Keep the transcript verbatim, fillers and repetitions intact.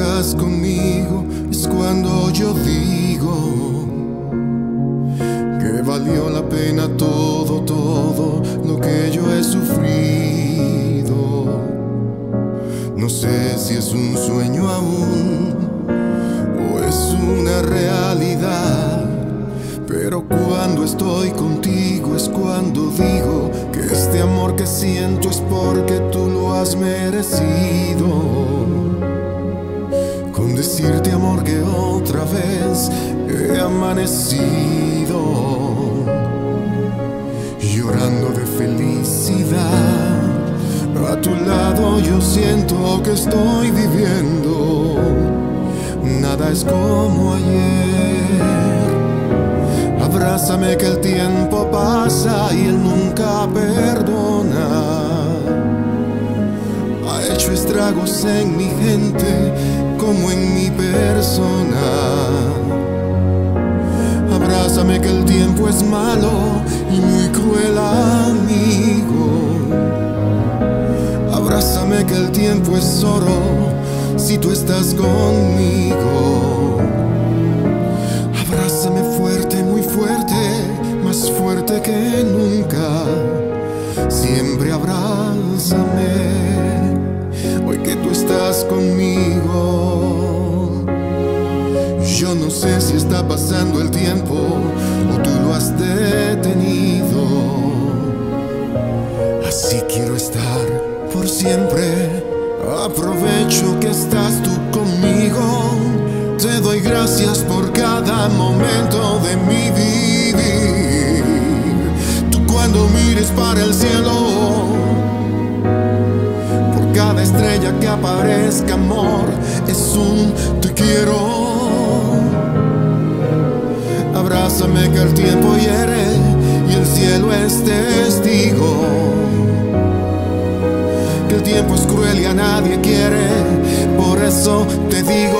estás conmigo es cuando yo digo que valió la pena todo, todo lo que yo he sufrido. No sé si es un sueño aún o es una realidad, pero cuando estoy contigo es cuando digo que este amor que siento es porque tú lo has merecido. Con decirte, amor, que otra vez he amanecido llorando de felicidad. A tu lado yo siento que estoy viviendo. Nada es como ayer. Abrázame que el tiempo pasa y él nunca perdona. Ha hecho estragos en mi gente como en mi persona. Abrázame que el tiempo es malo y muy cruel amigo. Abrázame que el tiempo es oro si tú estás conmigo. Abrázame fuerte, muy fuerte, más fuerte que nunca. Siempre abrázame, hoy que tú estás conmigo. Yo no sé si está pasando el tiempo o tú lo has detenido. Así quiero estar por siempre. Aprovecho que estás tú conmigo. Te doy gracias por cada momento de mi vivir. Tú cuando mires para el cielo, por cada estrella que aparezca, amor, es un te quiero. Abrázame que el tiempo hiere y el cielo es testigo. Que el tiempo es cruel y a nadie quiere, por eso te digo